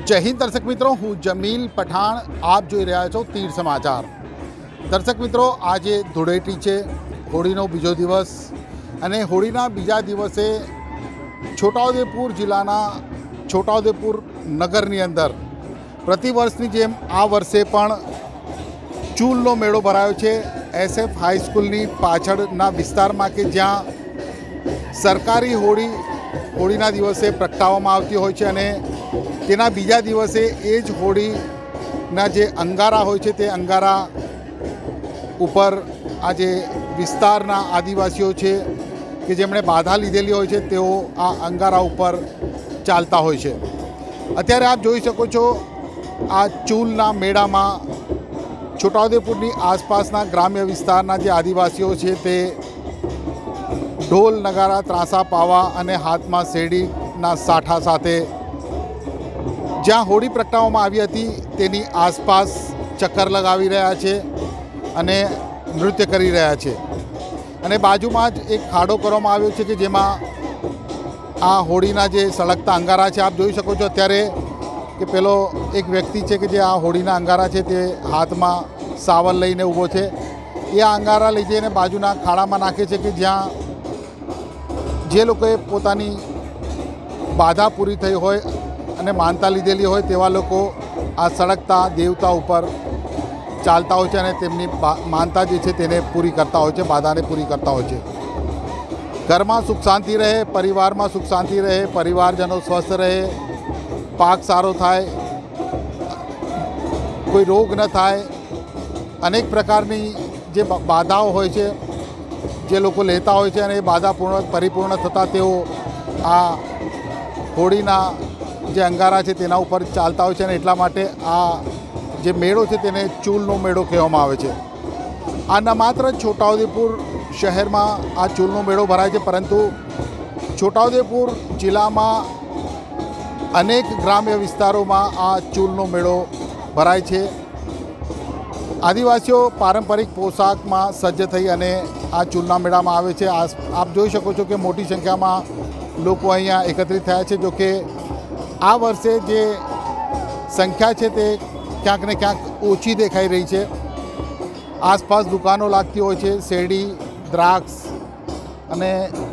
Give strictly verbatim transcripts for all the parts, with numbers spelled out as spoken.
जय हिंद दर्शक मित्रों, हूँ जमील पठाण। आप જોઈ રહ્યા છો તીર સમાચાર। દર્શક મિત્રો, આજે ધૂળેટી છે, હોળીનો બીજો દિવસ, અને હોળીના બીજા દિવસે છોટાઉદેપુર જિલ્લાના છોટાઉદેપુર નગરની અંદર પ્રતિવર્ષની જેમ આ વર્ષે પણ ચૂલનો મેળો ભરાયો છે એસએફ હાઈસ્કૂલની પાછળના વિસ્તારમાં, કે જ્યાં સરકારી હોળી હોળીના દિવસે પ્રગટાવવામાં આવતી હોય છે, અને તેના બીજા દિવસે એ જ હોળીના જે અંગારા હોય છે તે અંગારા ઉપર આ જે વિસ્તારના આદિવાસીઓ છે કે જેમણે બાધા લીધેલી હોય છે તેઓ આ અંગારા ઉપર ચાલતા હોય છે। અત્યારે આપ જોઈ શકો છો, આ ચૂલના મેળામાં છોટાઉદેપુરની આસપાસના ગ્રામ્ય વિસ્તારના જે આદિવાસીઓ છે તે ઢોલ નગારા, ત્રાંસા પાવા અને હાથમાં શેરડીના સાઠા સાથે જ્યાં હોળી પ્રગટાવવામાં આવી હતી તેની આસપાસ ચક્કર લગાવી રહ્યા છે અને નૃત્ય કરી રહ્યા છે। અને બાજુમાં જ એક ખાડો કરવામાં આવ્યો છે કે જેમાં આ હોળીના જે સળગતા અંગારા છે, આપ જોઈ શકો છો અત્યારે કે પેલો એક વ્યક્તિ છે કે જે આ હોળીના અંગારા છે તે હાથમાં સાવર લઈને ઊભો છે। એ આ અંગારા લઈ જઈને બાજુના ખાડામાં નાખે છે કે જ્યાં જે લોકોએ પોતાની બાધા પૂરી થઈ હોય અને માનતા લીધેલી હોય તેવા લોકો આ સળગતા દેવતા ઉપર ચાલતા હોય છે અને તેમની માનતા જે છે તેને પૂરી કરતા હોય છે, બાધાને પૂરી કરતા હોય છે। ઘરમાં સુખ શાંતિ રહે, પરિવારમાં સુખ શાંતિ રહે, પરિવારજનો સ્વસ્થ રહે, પાક સારો થાય, કોઈ રોગ ન થાય, અનેક પ્રકારની જે બાધાઓ હોય છે જે લોકો લેતા હોય છે અને એ બાધા પૂર્ણ પરિપૂર્ણ થતાં તેઓ આ હોળીના જે અંગારા છે તેના ઉપર ચાલતા હોય છે, અને એટલા માટે આ જે મેળો છે તેને ચૂલનો મેળો કહેવામાં આવે છે। આ ન માત્ર છોટાઉદેપુર શહેરમાં આ ચૂલનો મેળો ભરાય છે, પરંતુ છોટાઉદેપુર જિલ્લામાં અનેક ગ્રામ્ય વિસ્તારોમાં આ ચૂલનો મેળો ભરાય છે। આદિવાસીઓ પારંપરિક પોશાકમાં સજ્જ થઈ અને આ ચૂલના મેળામાં આવે છે। આપ જોઈ શકો છો કે મોટી સંખ્યામાં લોકો અહીંયા એકત્રિત થયા છે। જો કે આ વર્ષે જે સંખ્યા છે તે ક્યાંક ને ક્યાંક ઓછી દેખાઈ રહી છે। આસપાસ દુકાનો લાગતી હોય છે, શેરડી, દ્રાક્ષ અને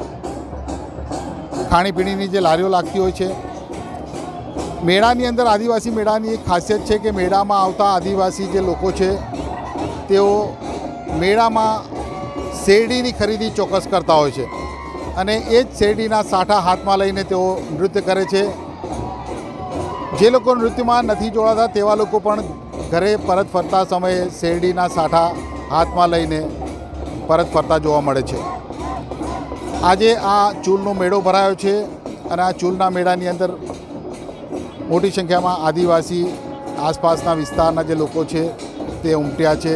ખાણીપીણીની જે લારીઓ લાગતી હોય છે। મેળાની અંદર આદિવાસી મેળાની એક ખાસિયત છે કે મેળામાં આવતા આદિવાસી જે લોકો છે તેઓ મેળામાં શેરડીની ખરીદી ચોક્કસ કરતા હોય છે, અને એ જ શેરડીના સાઠા હાથમાં લઈને તેઓ નૃત્ય કરે છે। જે લોકો નૃત્યમાં નથી જોડાતા તેવા લોકો પણ ઘરે પરત ફરતા સમયે શેરડીના સાઠા હાથમાં લઈને પરત ફરતા જોવા મળે છે। આજે આ ચૂલનો મેળો ભરાયો છે, અને આ ચૂલના મેળાની અંદર મોટી સંખ્યામાં આદિવાસી આસપાસના વિસ્તારના જે લોકો છે તે ઉમટ્યા છે।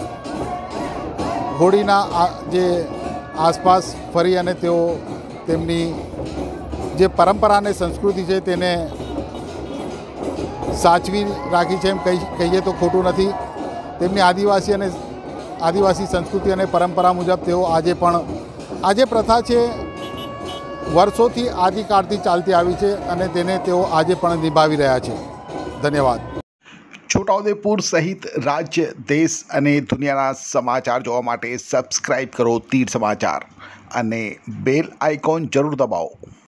હોળીના જે આસપાસ ફરી અને તેઓ તેમની જે પરંપરા અને સંસ્કૃતિ છે તેને સાચવી રાખી છે, એમ કહી કહીએ તો ખોટું નથી। તેમની આદિવાસી અને આદિવાસી સંસ્કૃતિ અને પરંપરા મુજબ તેઓ આજે પણ આ જે પ્રથા છે વર્ષોથી આદિકાળથી ચાલતી આવી છે અને તેને તેઓ આજે પણ નિભાવી રહ્યા છે। ધન્યવાદ। છોટાઉદેપુર સહિત રાજ્ય, દેશ અને દુનિયાના સમાચાર જોવા માટે સબસ્ક્રાઈબ કરો તીર સમાચાર અને બેલ આઇકોન જરૂર દબાવો।